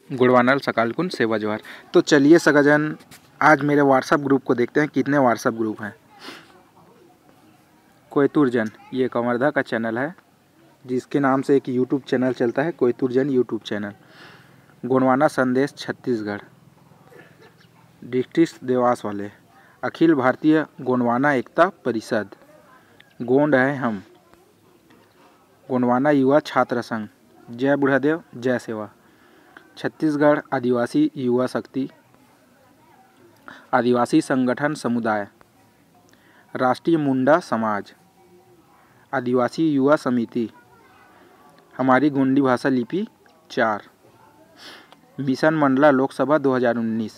गुणवानल सकालकुंज सेवा जोहार। तो चलिए सगाजन, आज मेरे व्हाट्सअप ग्रुप को देखते हैं कितने व्हाट्सअप ग्रुप हैं। कोयतुरजन, ये कंवर्धा का चैनल है जिसके नाम से एक यूट्यूब चैनल चलता है, कोयतुरजन यूट्यूब चैनल। गोंडवाना संदेश छत्तीसगढ़, डिस्ट्रिक्ट देवास वाले, अखिल भारतीय गोंडवाना एकता परिषद, गोंड है हम, गोंडवाना युवा छात्र संघ, जय बुढ़ादेव जय सेवा, छत्तीसगढ़ आदिवासी युवा शक्ति, आदिवासी संगठन समुदाय, राष्ट्रीय मुंडा समाज, आदिवासी युवा समिति, हमारी गोंडी भाषा लिपि 4, mission Mandla Lok Sabha 2019,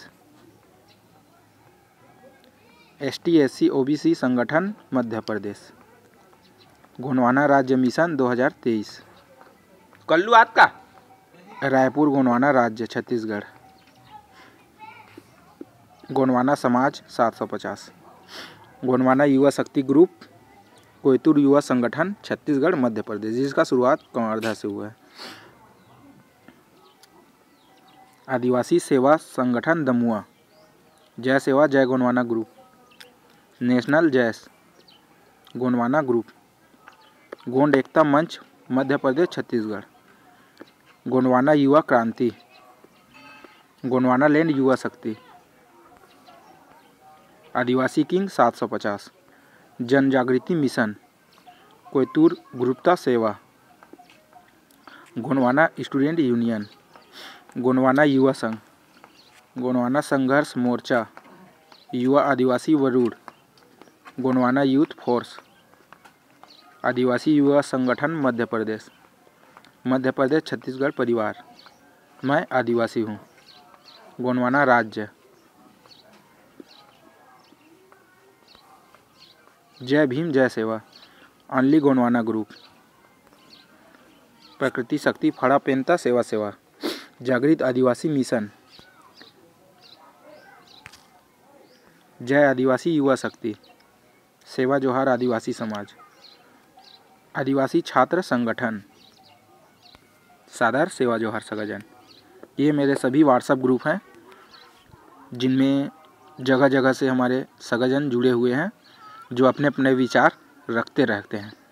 ST/SC OBC संगठन मध्य प्रदेश, गोंडवाना राज्य मिशन 2023, कल्लू आज का रायपुर गोंडवाना राज्य छत्तीसगढ़, गोंडवाना समाज 750, गोंडवाना युवा शक्ति ग्रुप, कोयतुर युवा संगठन छत्तीसगढ़ मध्य प्रदेश, जिसका शुरुआत कंवर्धा से हुआ है। आदिवासी सेवा संगठन दमुआ, जय सेवा जय गोंडवाना ग्रुप, नेशनल जैस गोंडवाना ग्रुप, गोंड एकता मंच मध्य प्रदेश छत्तीसगढ़, गोंडवाना युवा क्रांति, गोंडवाना लैंड युवा शक्ति, आदिवासी किंग 750, जन जागृति मिशन, कोयतुर गुरुप्ता सेवा, गोंडवाना स्टूडेंट यूनियन, गोंडवाना युवा संघ, गोंडवाना संघर्ष मोर्चा, युवा आदिवासी वरुड़, गोंडवाना यूथ फोर्स, आदिवासी युवा संगठन मध्य प्रदेश छत्तीसगढ़ परिवार, मैं आदिवासी हूँ, गोंडवाना राज्य, जय भीम जय सेवा, ओनली गोंडवाना ग्रुप, प्रकृति शक्ति फड़ा पेंता सेवा, जागृत आदिवासी मिशन, जय आदिवासी युवा शक्ति, सेवा जोहार आदिवासी समाज, आदिवासी छात्र संगठन, सादर सेवा जोहार सगाजन। ये मेरे सभी व्हाट्सएप ग्रुप हैं जिनमें जगह जगह से हमारे सगाजन जुड़े हुए हैं जो अपने अपने विचार रखते रहते हैं।